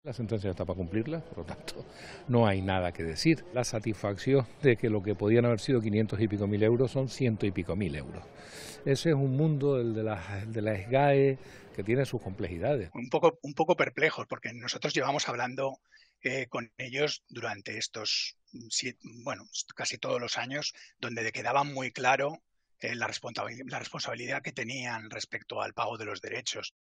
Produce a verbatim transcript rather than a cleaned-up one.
La sentencia está para cumplirla, por lo tanto, no hay nada que decir. La satisfacción de que lo que podían haber sido quinientos y pico mil euros son ciento y pico mil euros. Ese es un mundo, el de la, el de la SGAE, que tiene sus complejidades. Un poco, un poco perplejos, porque nosotros llevamos hablando eh, con ellos durante estos, siete, bueno, casi todos los años, donde quedaba muy claro eh, la, responsabilidad, la responsabilidad que tenían respecto al pago de los derechos.